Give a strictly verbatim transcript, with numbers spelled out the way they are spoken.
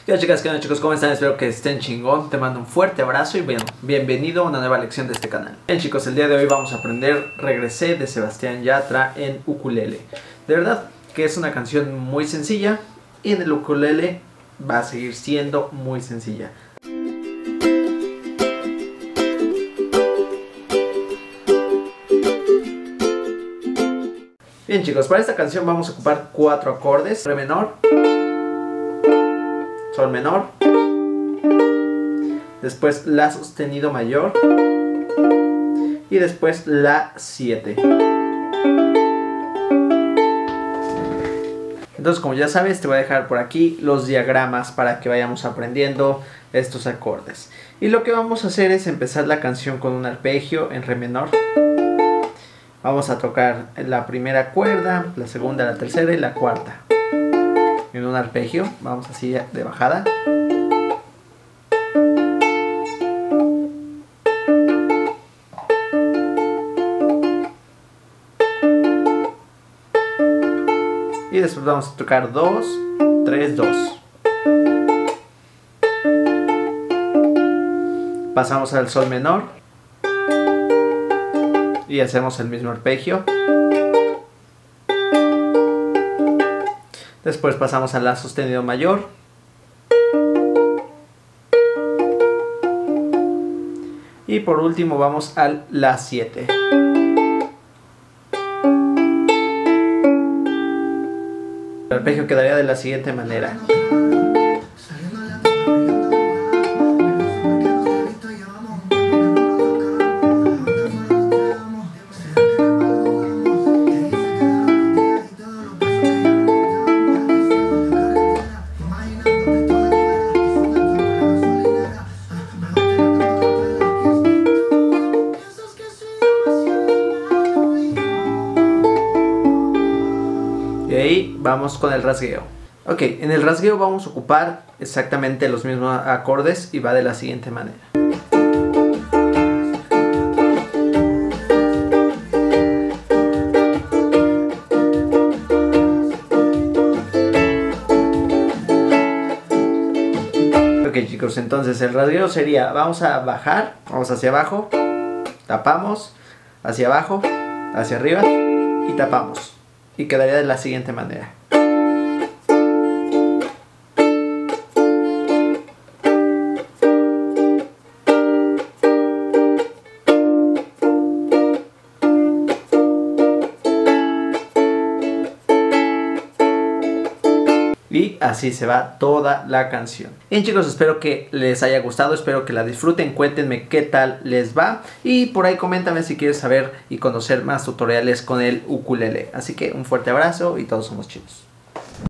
¿Qué onda, chicas? ¿Qué onda, chicos? ¿Cómo están? Espero que estén chingón. Te mando un fuerte abrazo y bueno, bienvenido a una nueva lección de este canal. Bien, chicos, el día de hoy vamos a aprender Regresé de Sebastián Yatra en ukulele. De verdad que es una canción muy sencilla y en el ukulele va a seguir siendo muy sencilla. Bien, chicos, para esta canción vamos a ocupar cuatro acordes: re menor, sol menor, después la sostenido mayor y después la siete. Entonces, como ya sabes, te voy a dejar por aquí los diagramas para que vayamos aprendiendo estos acordes. Y lo que vamos a hacer es empezar la canción con un arpegio en re menor. Vamos a tocar la primera cuerda, la segunda, la tercera y la cuarta en un arpegio. Vamos así de bajada. Y después vamos a tocar dos, tres, dos. Pasamos al sol menor y hacemos el mismo arpegio. Después pasamos a la sostenido mayor. Y por último vamos al la siete. El arpegio quedaría de la siguiente manera. Y ahí vamos con el rasgueo. Ok, en el rasgueo vamos a ocupar exactamente los mismos acordes y va de la siguiente manera. Ok, chicos, entonces el rasgueo sería: vamos a bajar, vamos hacia abajo, tapamos, hacia abajo, hacia arriba y tapamos. Y quedaría de la siguiente manera. Y así se va toda la canción. Bien, chicos, espero que les haya gustado, espero que la disfruten, cuéntenme qué tal les va y por ahí coméntame si quieres saber y conocer más tutoriales con el ukulele. Así que un fuerte abrazo y todos somos chinos.